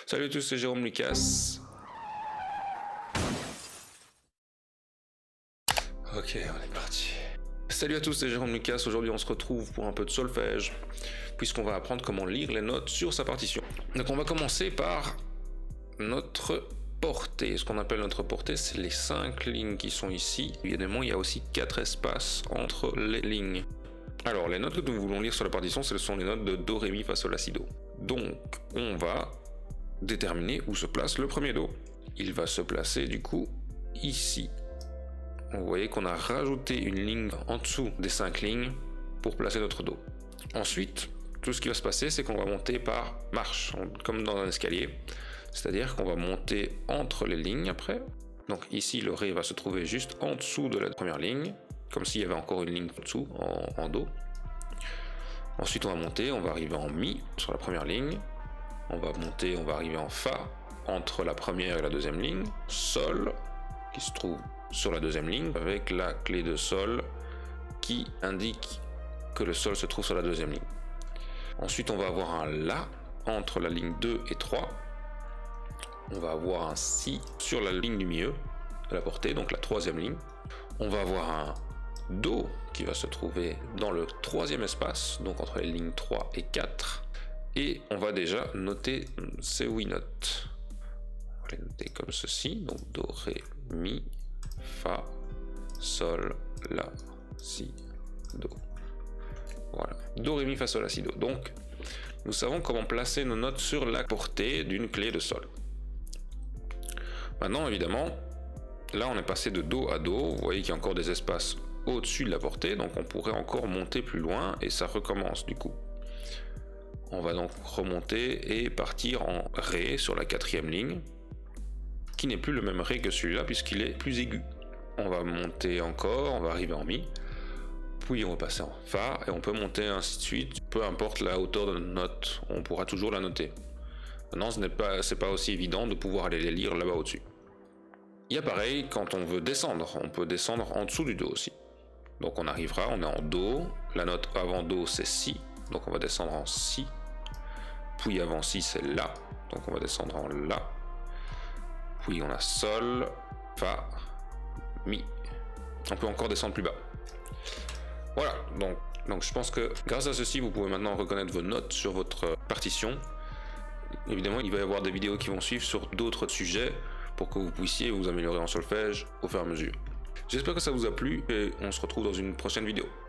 Salut à tous, c'est Jérôme Lucas. Ok, on est parti. Salut à tous, c'est Jérôme Lucas. Aujourd'hui, on se retrouve pour un peu de solfège, puisqu'on va apprendre comment lire les notes sur sa partition. Donc, on va commencer par notre portée. Ce qu'on appelle notre portée, c'est les 5 lignes qui sont ici. Évidemment, il y a aussi 4 espaces entre les lignes. Alors, les notes que nous voulons lire sur la partition, ce sont les notes de Do, Ré, Mi, Fa, Sol, La, Si, Do. Donc, on va déterminer où se place le premier Do. Il va se placer du coup ici. Vous voyez qu'on a rajouté une ligne en dessous des 5 lignes pour placer notre Do. Ensuite, tout ce qui va se passer, c'est qu'on va monter par marche, comme dans un escalier. C'est-à-dire qu'on va monter entre les lignes après. Donc ici, le Ré va se trouver juste en dessous de la première ligne, comme s'il y avait encore une ligne en dessous, en Do. Ensuite, on va monter, on va arriver en Mi sur la première ligne. On va monter, on va arriver en Fa entre la première et la deuxième ligne. Sol, qui se trouve sur la deuxième ligne, avec la clé de Sol qui indique que le Sol se trouve sur la deuxième ligne. Ensuite, on va avoir un La entre la ligne 2 et 3. On va avoir un Si sur la ligne du milieu de la portée, donc la troisième ligne. On va avoir un Do qui va se trouver dans le troisième espace, donc entre les lignes 3 et 4. Et on va déjà noter ces 8 notes. On va les noter comme ceci, donc Do, Ré, Mi, Fa, Sol, La, Si, Do. Voilà, Do, Ré, Mi, Fa, Sol, La, Si, Do. Donc, nous savons comment placer nos notes sur la portée d'une clé de Sol. Maintenant, évidemment, là on est passé de Do à Do. Vous voyez qu'il y a encore des espaces au-dessus de la portée, donc on pourrait encore monter plus loin et ça recommence du coup. On va donc remonter et partir en Ré sur la quatrième ligne, qui n'est plus le même Ré que celui-là puisqu'il est plus aigu. On va monter encore, on va arriver en Mi, puis on va passer en Fa et on peut monter ainsi de suite. Peu importe la hauteur de notre note, on pourra toujours la noter. Maintenant, c'est pas aussi évident de pouvoir aller les lire là-bas au-dessus. Il y a pareil quand on veut descendre, on peut descendre en dessous du Do aussi. Donc on arrivera, on est en Do, la note avant Do c'est Si, donc on va descendre en Si, puis avant Si c'est La, donc on va descendre en La, puis on a Sol, Fa, Mi. On peut encore descendre plus bas. Voilà, donc je pense que grâce à ceci, vous pouvez maintenant reconnaître vos notes sur votre partition. Évidemment, il va y avoir des vidéos qui vont suivre sur d'autres sujets pour que vous puissiez vous améliorer en solfège au fur et à mesure. J'espère que ça vous a plu et on se retrouve dans une prochaine vidéo.